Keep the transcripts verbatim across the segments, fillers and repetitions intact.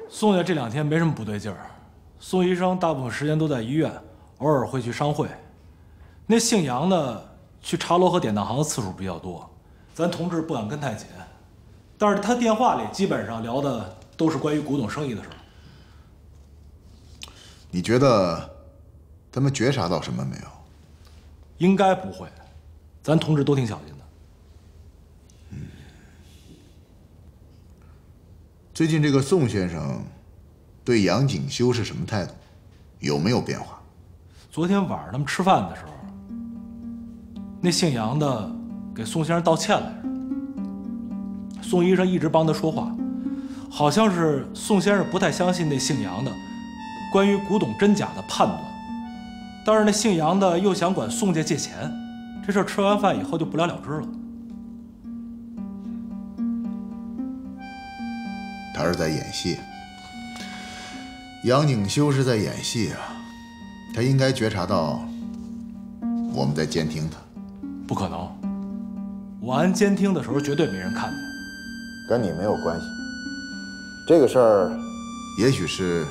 宋家这两天没什么不对劲儿，宋医生大部分时间都在医院，偶尔会去商会。那姓杨的去茶楼和典当行的次数比较多，咱同志不敢跟太紧。但是他电话里基本上聊的都是关于古董生意的事儿。 你觉得他们觉察到什么没有？ 应该不会，咱同志都挺小心的。 嗯。最近这个宋先生对杨景修是什么态度？有没有变化？ 昨天晚上他们吃饭的时候，那姓杨的给宋先生道歉来着。宋医生一直帮他说话，好像是宋先生不太相信那姓杨的关于古董真假的判断，但是那姓杨的又想管宋家借钱，这事儿吃完饭以后就不了了之了。 他是在演戏，杨景修是在演戏啊，他应该觉察到我们在监听他。 不可能，我按监听的时候绝对没人看见。 跟你没有关系。这个事儿，也许是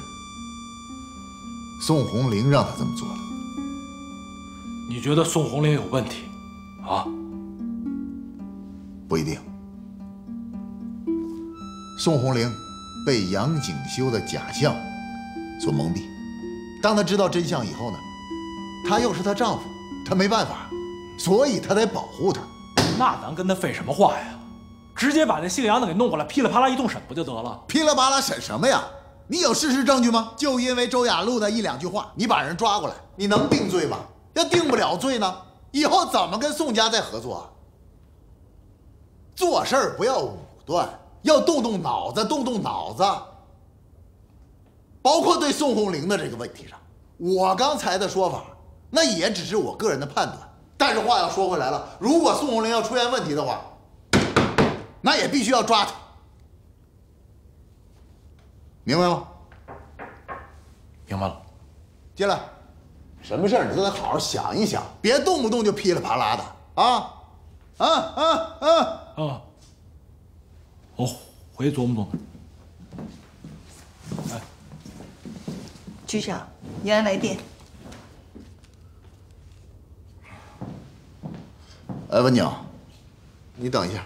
宋红玲让他这么做的。 你觉得宋红玲有问题啊？ 不一定。宋红玲被杨景修的假象所蒙蔽，当她知道真相以后呢，她又是她丈夫，她没办法，所以她得保护她。 那咱跟他废什么话呀？直接把那姓杨的给弄过来，噼里啪啦一通审不就得了？ 噼里啪啦审什么呀？你有事实证据吗？就因为周雅璐那一两句话，你把人抓过来，你能定罪吗？要定不了罪呢，以后怎么跟宋家再合作啊？做事儿不要武断，要动动脑子，动动脑子。包括对宋红玲的这个问题上，我刚才的说法，那也只是我个人的判断。但是话要说回来了，如果宋红玲要出现问题的话，那也必须要抓他，明白吗？ 明白了。 进来，什么事儿你都得好好想一想，别动不动就噼里啪啦的啊！啊啊啊！ 啊，我回去琢磨琢磨。哎， 局长，延安来电。 哎，文景，你等一下。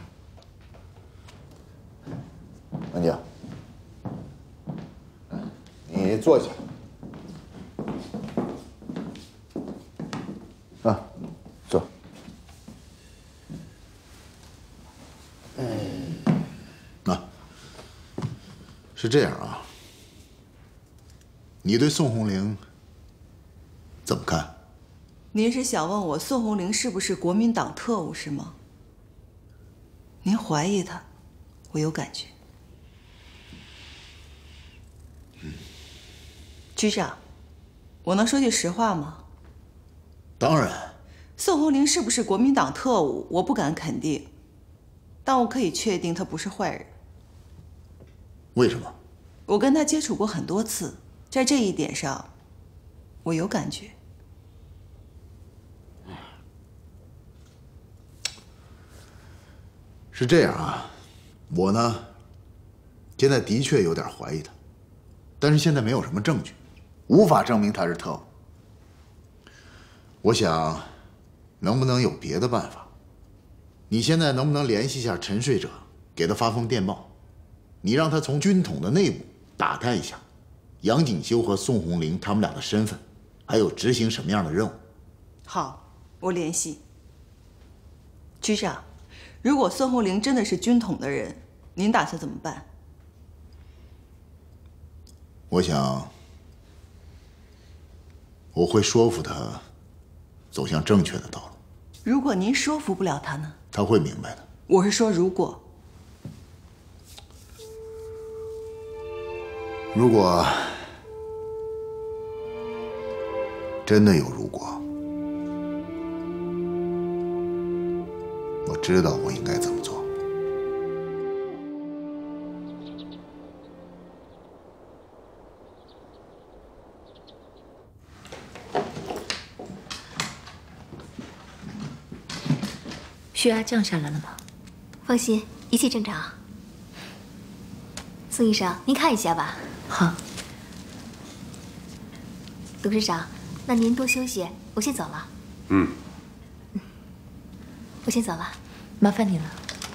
文景，你坐下。啊，坐。嗯，啊，是这样啊。你对宋红玲怎么看？ 您是想问我宋红玲是不是国民党特务是吗？您怀疑她，我有感觉。 嗯， 局长，我能说句实话吗？ 当然。 宋红玲是不是国民党特务，我不敢肯定，但我可以确定她不是坏人。 为什么？ 我跟她接触过很多次，在这一点上，我有感觉。 是这样啊，我呢，现在的确有点怀疑他，但是现在没有什么证据，无法证明他是特务。我想，能不能有别的办法？你现在能不能联系一下沉睡者，给他发封电报，你让他从军统的内部打探一下，杨景修和宋红玲他们俩的身份，还有执行什么样的任务？ 好，我联系。局长。如果孙红玲真的是军统的人，您打算怎么办？ 我想，我会说服他走向正确的道路。 如果您说服不了他呢？ 他会明白的。 我是说，如果， 如果真的有如果。我知道我应该怎么做。 血压降下来了吗？ 放心，一切正常。 宋医生，您看一下吧。 好。 董事长，那您多休息，我先走了。 嗯。 我先走了， 麻烦你了。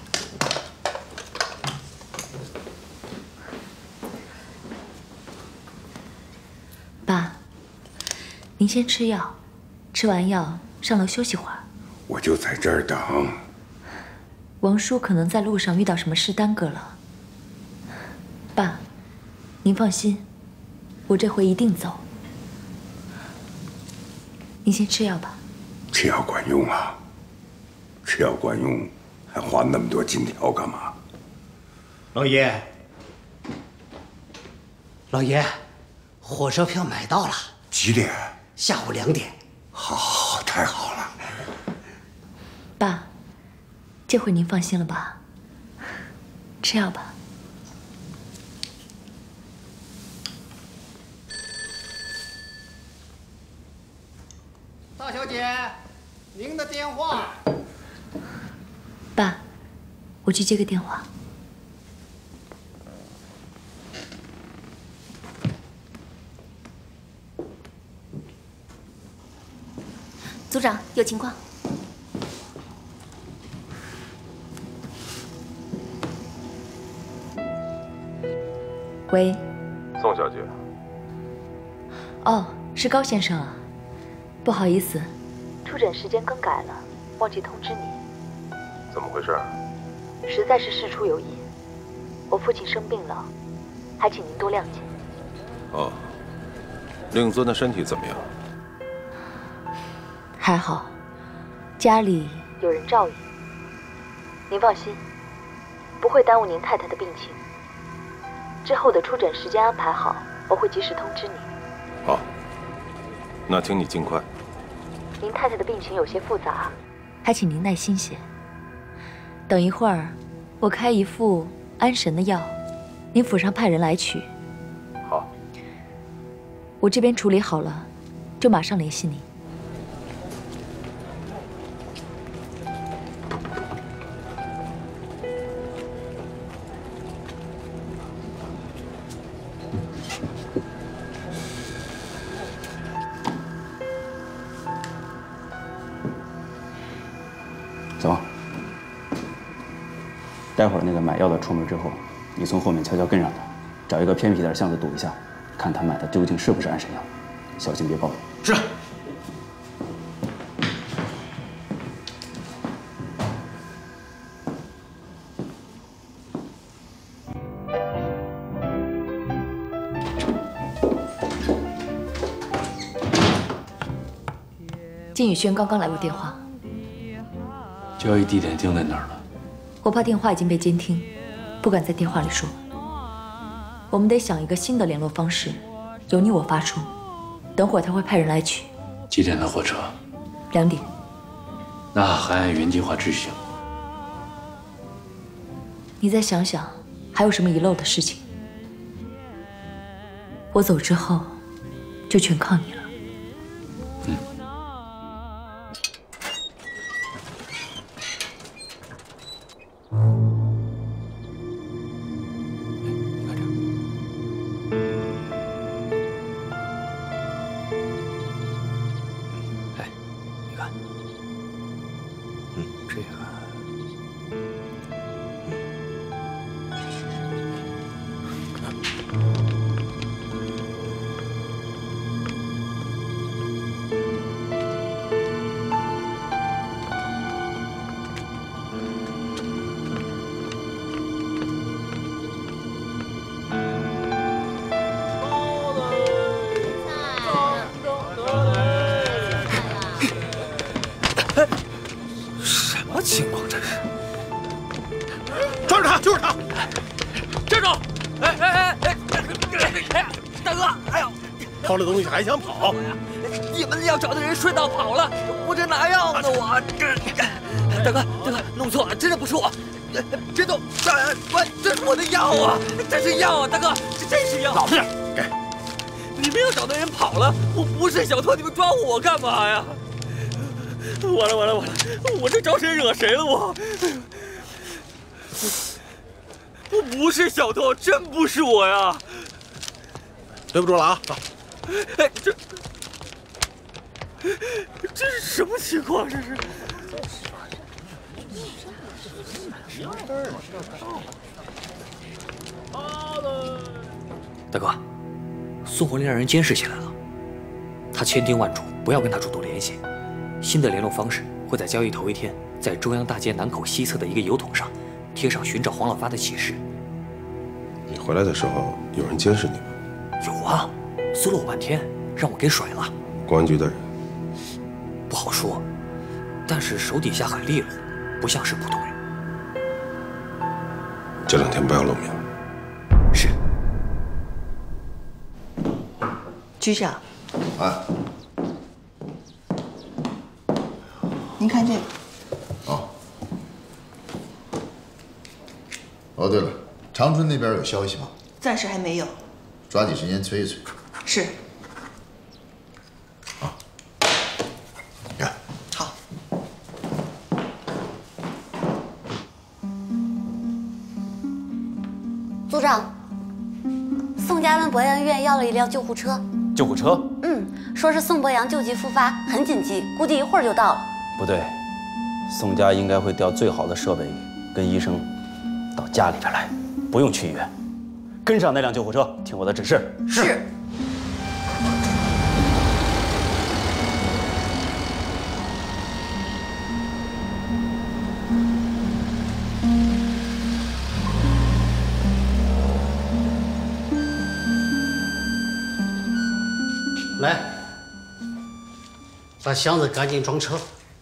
爸，您先吃药，吃完药上楼休息会儿。 我就在这儿等。 王叔可能在路上遇到什么事耽搁了。爸，您放心，我这回一定走。您先吃药吧。 吃药管用啊？吃药管用，还花那么多金条干嘛？ 老爷，老爷，火车票买到了。 几点？ 下午两点。 好，太好了。 爸，这回您放心了吧？吃药吧。 大小姐，您的电话。 爸，我去接个电话。 组长，有情况。 喂， 宋小姐。 哦，是高先生啊。不好意思，出诊时间更改了，忘记通知你。 怎么回事？ 实在是事出有因，我父亲生病了，还请您多谅解。 哦，令尊的身体怎么样？ 还好，家里有人照应。您放心，不会耽误您太太的病情。之后的出诊时间安排好，我会及时通知你。 好，那请你尽快。 您太太的病情有些复杂，还请您耐心些。等一会儿，我开一副安神的药，您府上派人来取。 好， 我这边处理好了，就马上联系你。 走，待会儿那个买药的出门之后，你从后面悄悄跟上他，找一个偏僻点的巷子堵一下，看他买的究竟是不是安神药，小心别暴露。 是。 金宇轩刚刚来过电话， 交易地点定在哪儿了？ 我怕电话已经被监听，不敢在电话里说。我们得想一个新的联络方式，由你我发出，等会儿他会派人来取。 几点的火车？ 两点。 那还按原计划执行。 你再想想，还有什么遗漏的事情？我走之后，就全靠你了。 嗯。 偷了东西还想跑？ 你们要找的人顺道跑了，我这哪样呢？我这，大哥，大哥，弄错了，真的不是我，这都，我这是我的药啊，这是药啊，大哥，这真是药。 老实点，给。 你们要找的人跑了，我不是小偷，你们抓我干嘛呀？完了完了完了，我这招谁惹谁了我？ 我不是小偷，真不是我呀！ 对不住了啊！走。 哎，这这是什么情况？这是？大哥，宋红林让人监视起来了，他千叮万嘱不要跟他主动联系。新的联络方式会在交易头一天，在中央大街南口西侧的一个油桶上贴上寻找黄老发的启事。 你回来的时候有人监视你吗？ 有啊，搜了我半天，让我给甩了。 公安局的人？ 不好说，但是手底下很利落，不像是普通人。 这两天不要露面。 是。 局长。 哎。 您看这个。 哦。哦，对了，长春那边有消息吗？ 暂时还没有。 抓紧时间催一催。 是。 啊。呀。 好。 组长，宋家湾博阳医院要了一辆救护车。 救护车？ 嗯，说是宋博阳救急复发，很紧急，估计一会儿就到了。 不对，宋家应该会调最好的设备跟医生到家里边来，不用去医院。跟上那辆救护车，听我的指示。 是。 来，把箱子赶紧装车。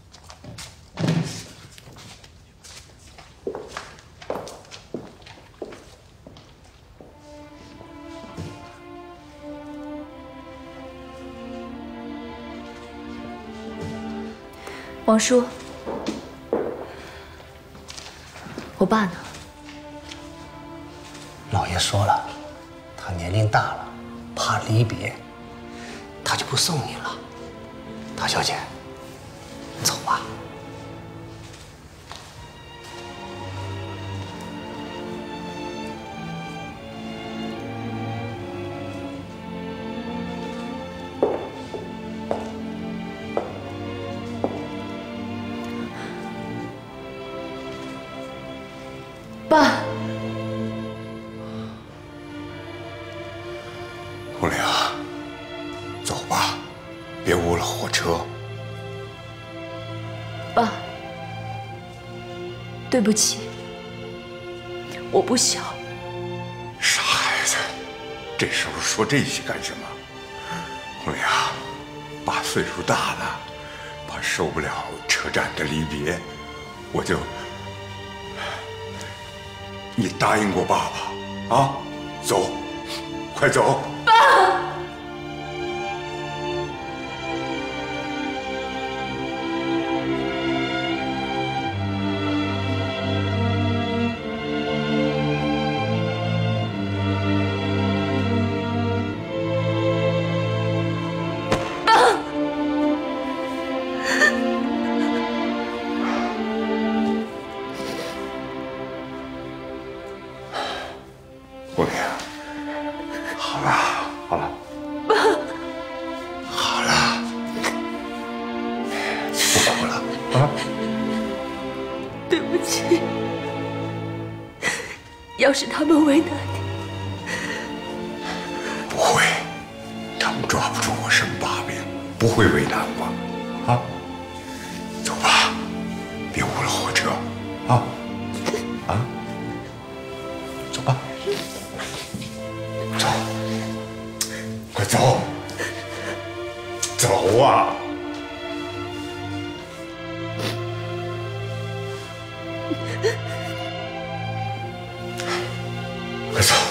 王叔，我爸呢？ 老爷说了，他年龄大了，怕离别，他就不送你了。大小姐，走吧。 爸， 红玲，走吧，别误了火车。 爸，对不起，我不小。 傻孩子，这时候说这些干什么？红玲，爸岁数大了，怕受不了车站的离别，我就。你答应过爸爸啊？走，快走！ 爸。 红玲，好了好了， 爸， 好了，不哭了啊！ 对不起，要是他们为难你， 不会，他们抓不住我什么把柄，不会为难我啊！走吧，别误了火车啊！啊，走吧。走，快走，走啊！快走！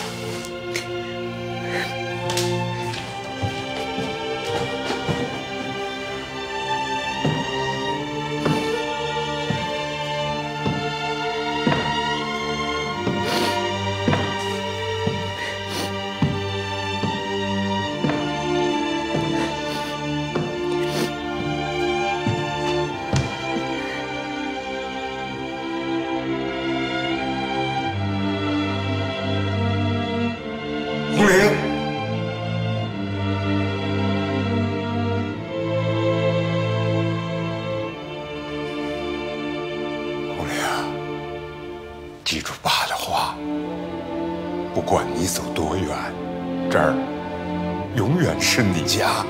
记住爸的话，不管你走多远，这儿永远是你家。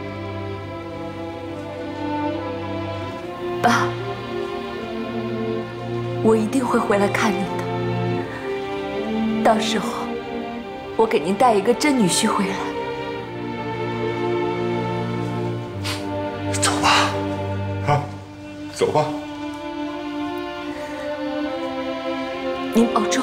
爸，我一定会回来看您的。到时候，我给您带一个真女婿回来。 走吧，啊，走吧。 您保重。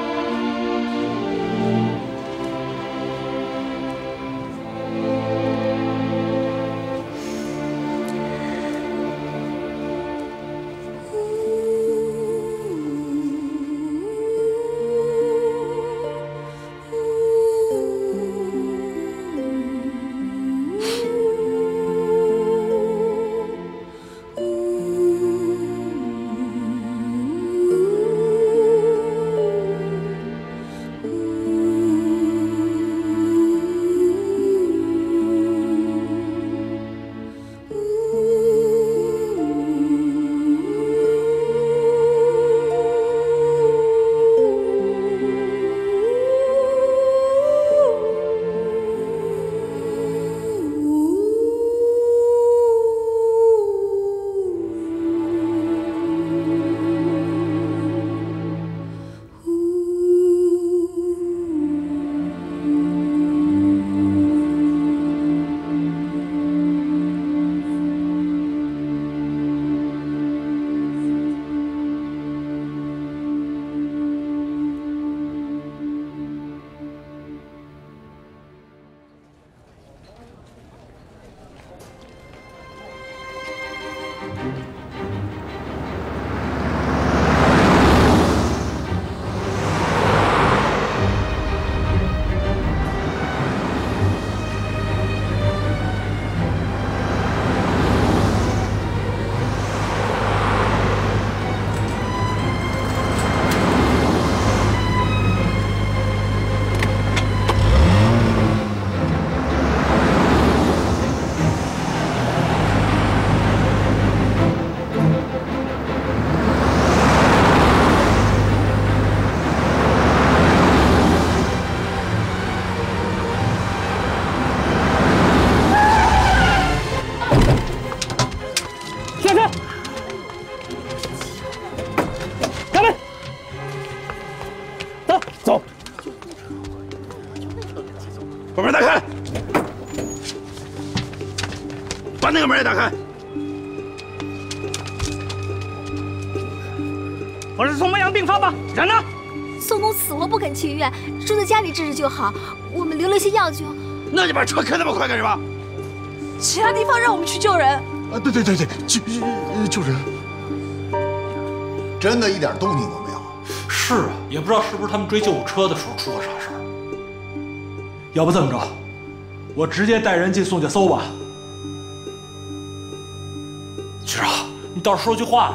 把门打开，把那个门也打开。 我是送孟阳病发吧？人呢？ 宋公死活不肯去医院，说在家里治治就好。我们留了些药就…… 那你把车开那么快干什么？ 其他地方让我们去救人。 啊，对对对对，救救人。真的一点动静都没有。 是啊，也不知道是不是他们追救护车的时候出了啥事儿。要不这么着，我直接带人进宋家搜吧。局长，你倒是说句话呀！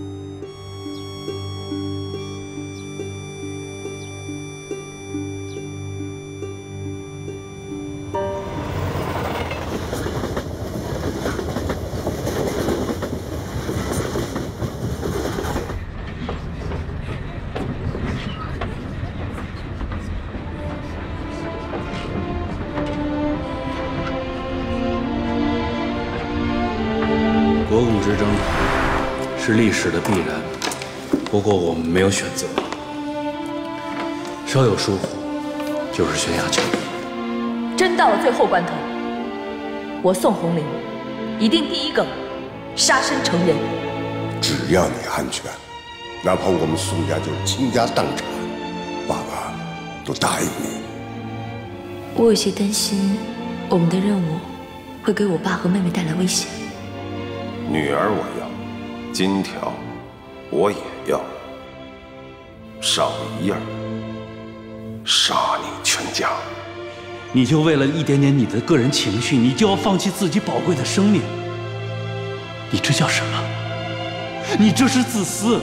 国共之争是历史的必然，不过我们没有选择，稍有疏忽就是悬崖峭壁。 真到了最后关头，我宋红玲一定第一个杀身成仁。 只要你安全，哪怕我们宋家就是倾家荡产，爸爸都答应你。 我有些担心，我们的任务会给我爸和妹妹带来危险。 女儿我要，金条我也要，少一样，杀你全家。 你就为了一点点你的个人情绪，你就要放弃自己宝贵的生命？你这叫什么？你这是自私！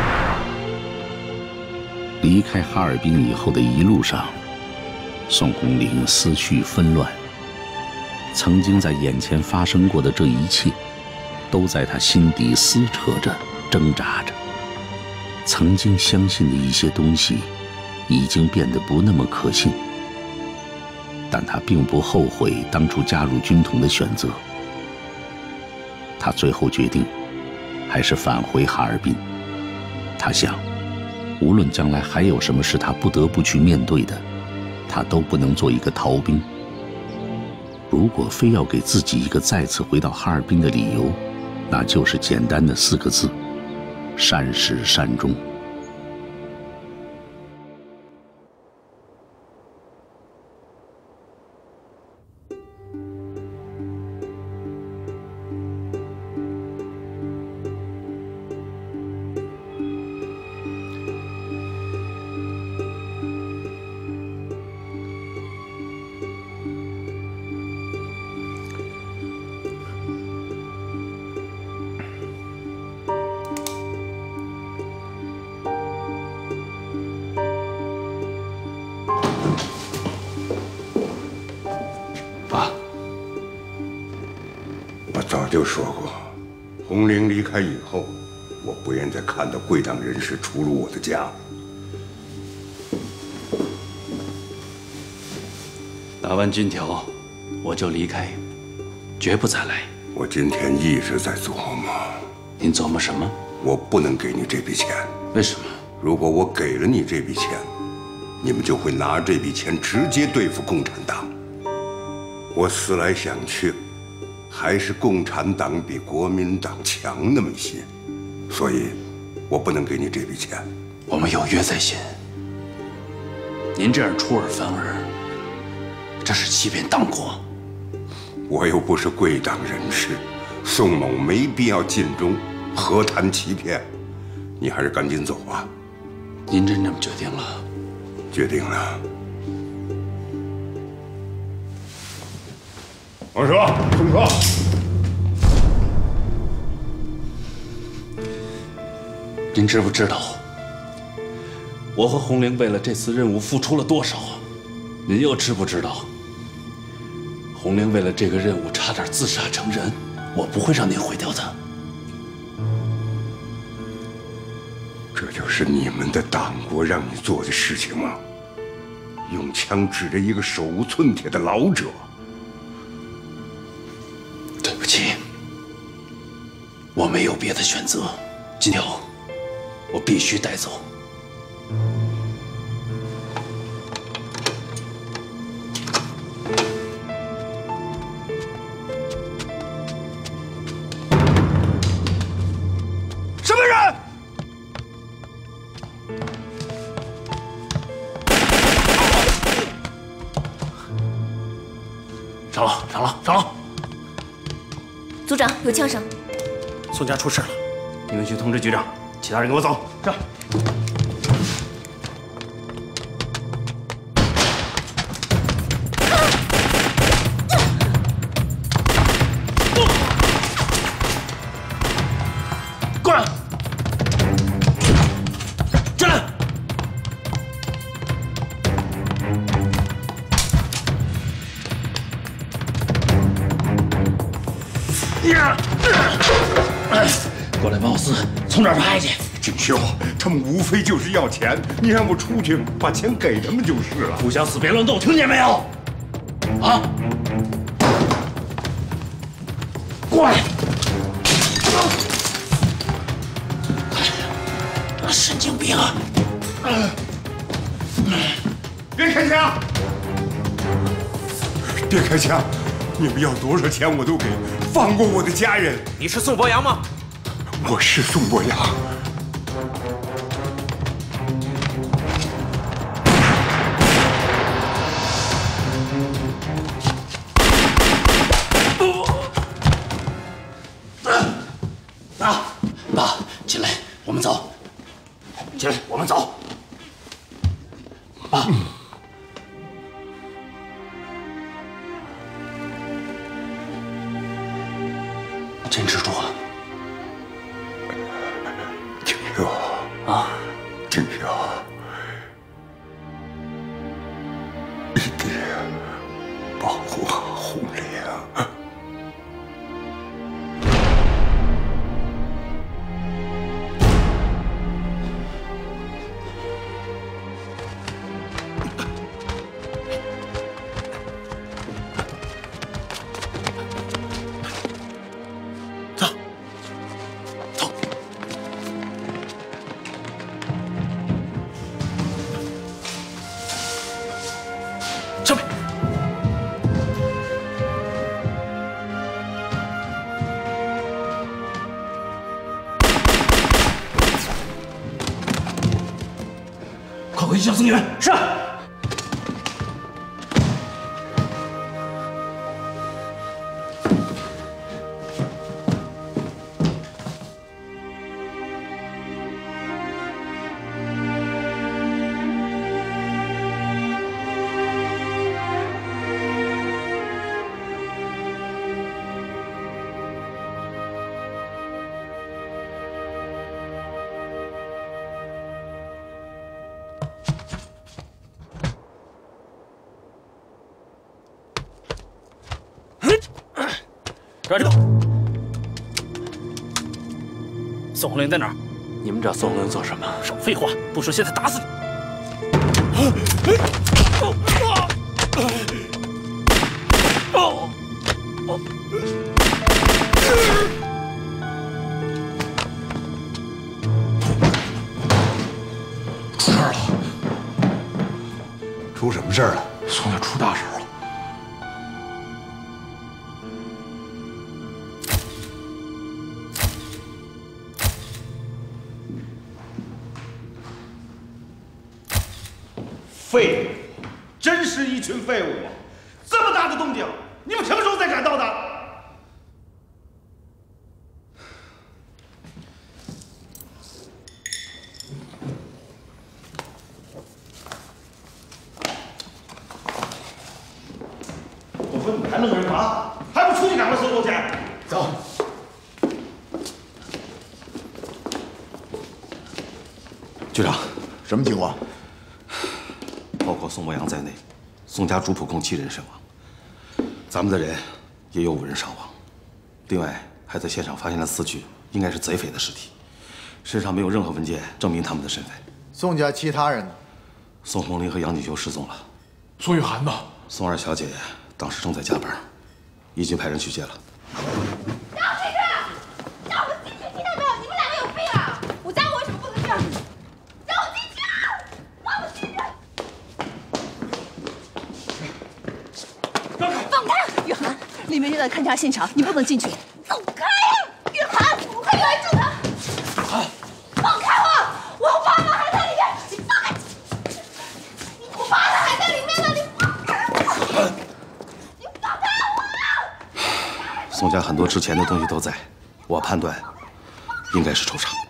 离开哈尔滨以后的一路上，宋红玲思绪纷乱。曾经在眼前发生过的这一切，都在他心底撕扯着、挣扎着。 曾经相信的一些东西，已经变得不那么可信。但他并不后悔当初加入军统的选择。他最后决定，还是返回哈尔滨。他想，无论将来还有什么是他不得不去面对的，他都不能做一个逃兵。如果非要给自己一个再次回到哈尔滨的理由，那就是简单的四个字：善始善终。 早就说过，红玲离开以后，我不愿再看到贵党人士出入我的家。 打完金条，我就离开，绝不再来。 我今天一直在琢磨。 您琢磨什么？ 我不能给你这笔钱。 为什么？ 如果我给了你这笔钱，你们就会拿这笔钱直接对付共产党。我思来想去，还是共产党比国民党强那么一些，所以，我不能给你这笔钱。 我们有约在先，您这样出尔反尔，这是欺骗党国。 我又不是贵党人士，宋某没必要尽忠，何谈欺骗？你还是赶紧走吧。 您真这么决定了？ 决定了。王叔，送车。 您知不知道，我和红玲为了这次任务付出了多少？您又知不知道，红玲为了这个任务差点自杀成人？我不会让您毁掉她。 这就是你们的党国让你做的事情吗？用枪指着一个手无寸铁的老者。 对不起，我没有别的选择，金条，我必须带走。 什么人？ 长老，长老，长老！ 组长，有枪声。 宋家出事了， 你们去通知局长，其他人跟我走。 是。 过来！进来！过来帮我撕，从这儿拍去。 锦绣，他们无非就是要钱，你让我出去把钱给他们就是了。 不想死别乱动，听见没有？啊！过来！神经病啊！ 别开枪！别开枪！你们要多少钱我都给，放过我的家人。 你是宋博洋吗？ 我是宋博洋。 爸，爸，进来，我们走。进来，我们走。爸。坚持住啊！ 锦绣啊， 锦绣，一定保护好红玲。 回去叫增援。是。 抓住！宋红玲在哪儿？ 你们找宋红玲做什么？ 少废话！不说现在打死你！ 出事儿了！出什么事儿了？ 宋家出大事了！ 废物，真是一群废物啊！这么大的动静，你们什么时候才赶到的？我说你还愣着干嘛？还不出去赶快搜搜去！走。 局长， 什么情况？ 包括宋博阳在内，宋家主仆共七人身亡，咱们的人也有五人伤亡。另外，还在现场发现了四具应该是贼匪的尸体，身上没有任何文件证明他们的身份。 宋家其他人呢？ 宋红林和杨锦秋失踪了。 宋雨涵呢？ 宋二小姐当时正在加班，已经派人去接了。 让我进去！让我进去！听到没有？你们两个有病啊！我家我为什么不能这样？让我进去！让我进去！ 放开！雨涵，里面正在勘察现场，你不能进去。走开呀！雨涵，我快拦住他！雨涵，放开我！我爸爸还在里面，你放开！我爸爸还在里面呢，你放开我！你放开我！ 宋家很多值钱的东西都在，我判断应该是仇杀。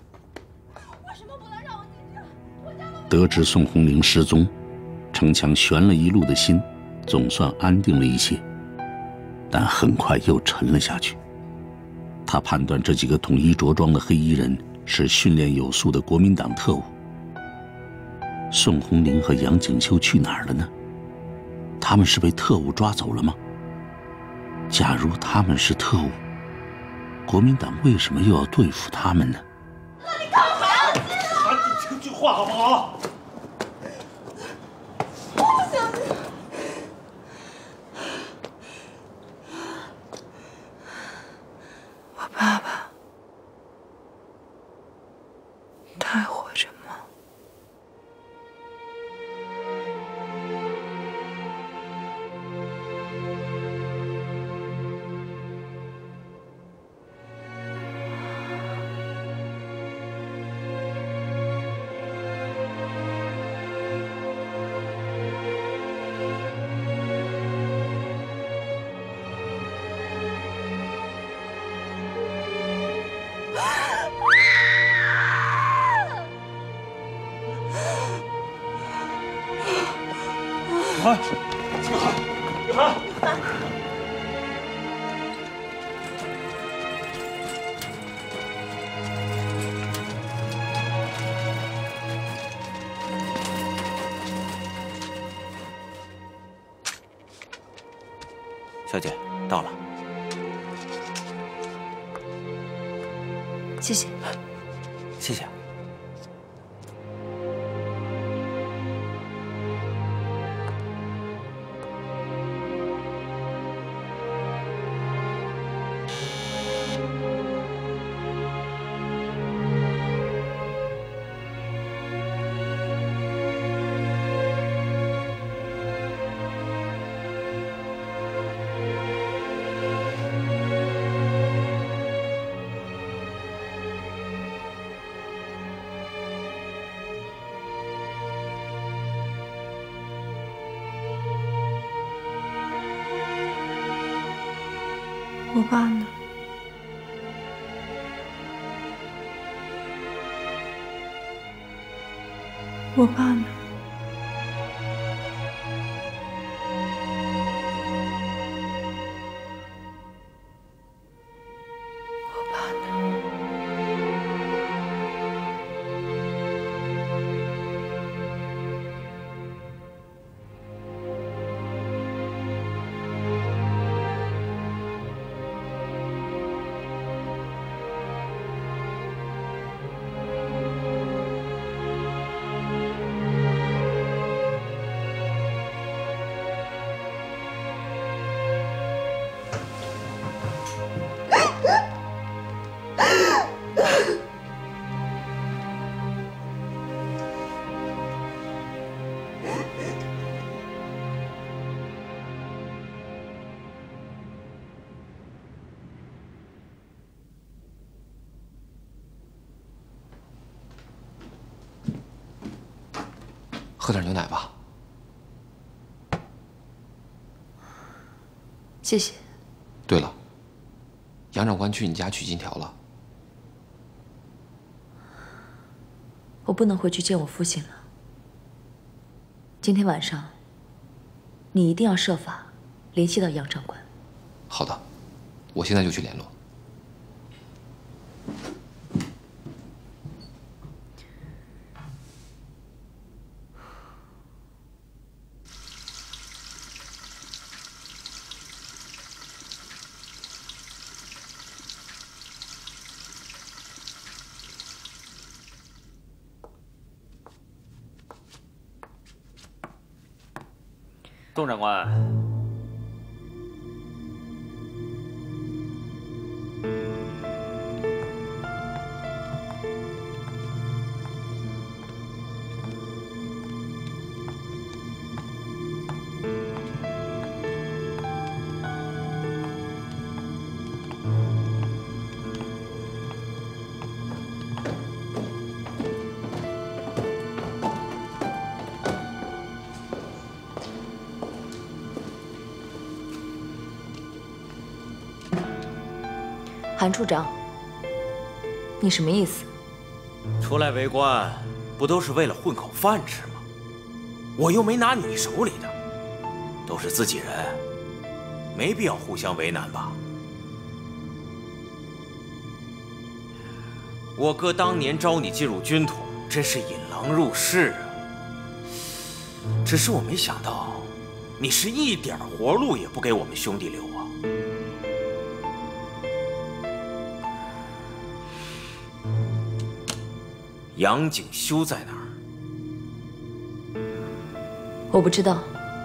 得知宋红玲失踪，程强悬了一路的心。 总算安定了一些，但很快又沉了下去。他判断这几个统一着装的黑衣人是训练有素的国民党特务。宋红玲和杨景秋去哪儿了呢？他们是被特务抓走了吗？假如他们是特务，国民党为什么又要对付他们呢？ 你干嘛？你听句话好不好？ 爸爸，他还活着吗？ 雨涵，雨涵，雨涵，雨涵。 小姐，到了。 谢谢， 谢谢。 我爸呢？我爸呢？我爸呢？ 喝点牛奶吧。 谢谢。 对了，杨长官去你家取金条了。 我不能回去见我父亲了。今天晚上，你一定要设法联系到杨长官。 好的，我现在就去联络。 宋长官， 韩处长，你什么意思？ 出来为官，不都是为了混口饭吃吗？我又没拿你手里的，都是自己人，没必要互相为难吧？我哥当年招你进入军统，真是引狼入室啊！只是我没想到，你是一点活路也不给我们兄弟留啊！杨景修在哪儿？ 我不知道。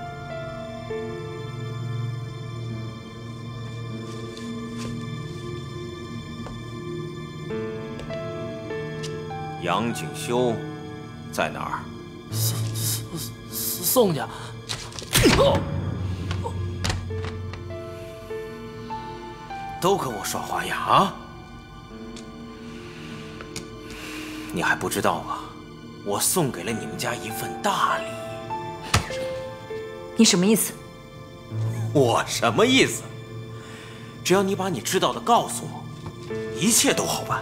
杨景修在哪儿？ 宋宋宋家。 都跟我耍花样啊！你还不知道啊？我送给了你们家一份大礼。 你什么意思？ 我什么意思？只要你把你知道的告诉我，一切都好办。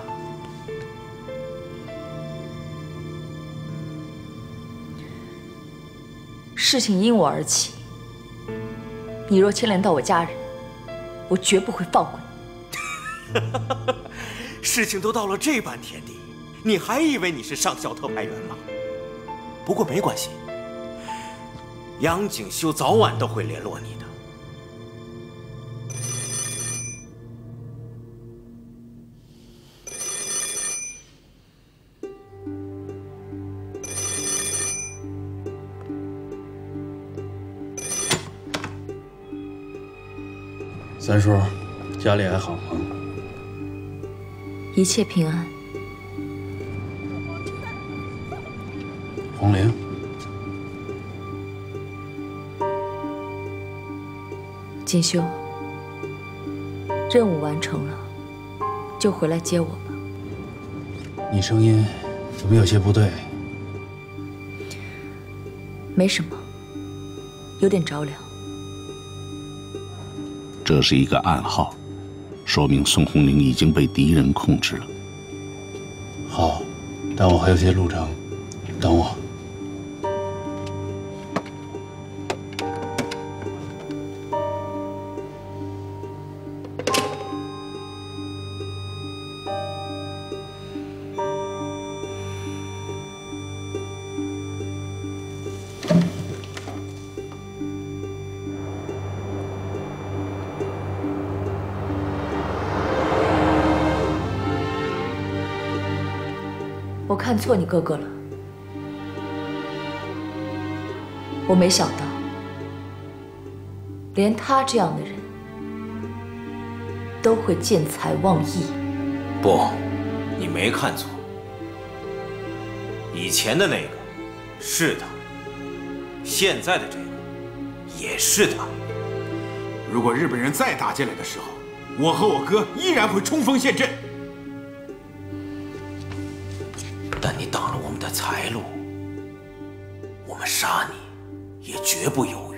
事情因我而起，你若牵连到我家人，我绝不会放过你。 事情都到了这般田地，你还以为你是上校特派员吗？不过没关系，杨景修早晚都会联络你的。 三叔，家里还好吗？ 一切平安。 红玲， 锦绣，任务完成了，就回来接我吧。 你声音怎么有些不对？ 没什么，有点着凉。 这是一个暗号， 说明宋红玲已经被敌人控制了。 好，但我还有些路程，等我。 我看错你哥哥了，我没想到，连他这样的人都会见财忘义。 不，你没看错，以前的那个是他，现在的这个也是他。 如果日本人再打进来的时候，我和我哥依然会冲锋陷阵。 但你挡了我们的财路，我们杀你也绝不犹豫。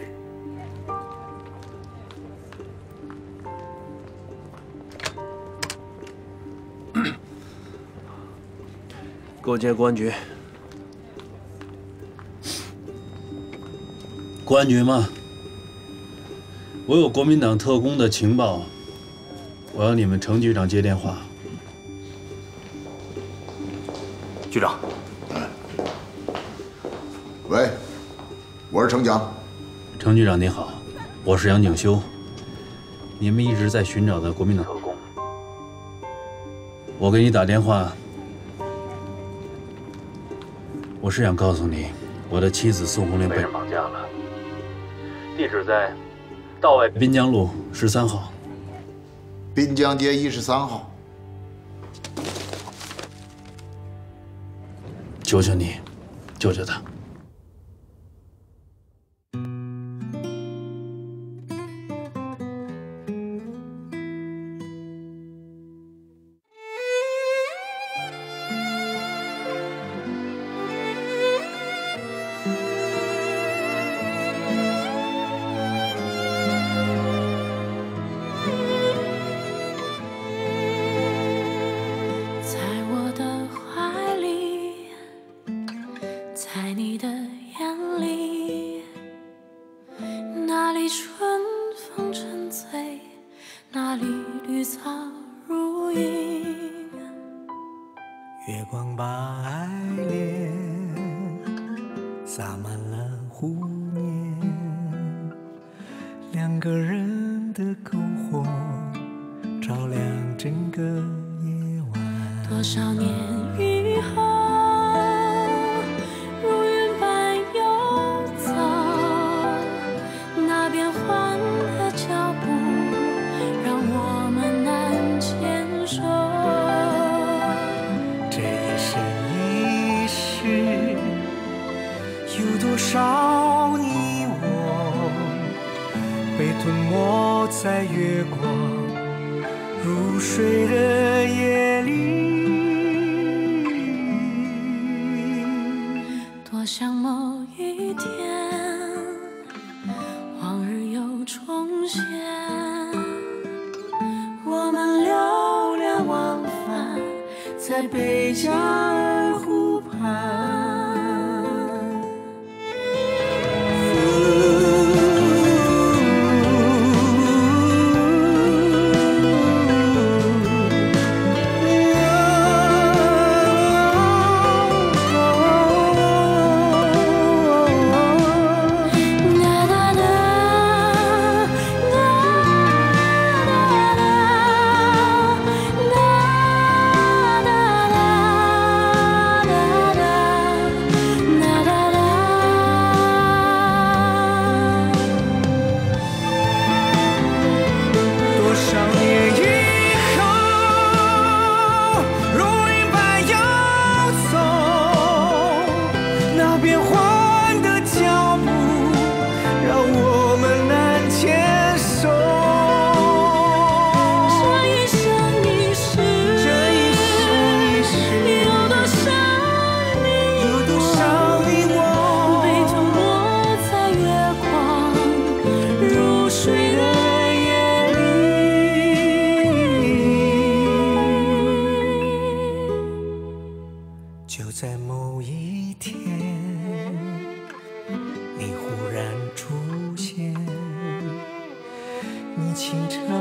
各界公安局，公安局吗？我有国民党特工的情报，我要你们程局长接电话。 局长， 喂，我是程蒋。 程局长你好，我是杨景修。你们一直在寻找的国民党特工，我给你打电话，我是想告诉你，我的妻子宋红玲被人绑架了，地址在道外滨江路十三号， 滨江街一十三号。 求求你，救救他！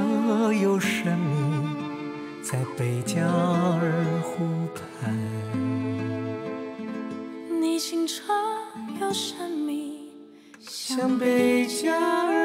有神秘，在贝加尔湖畔。 你清澈又神秘， 像贝加尔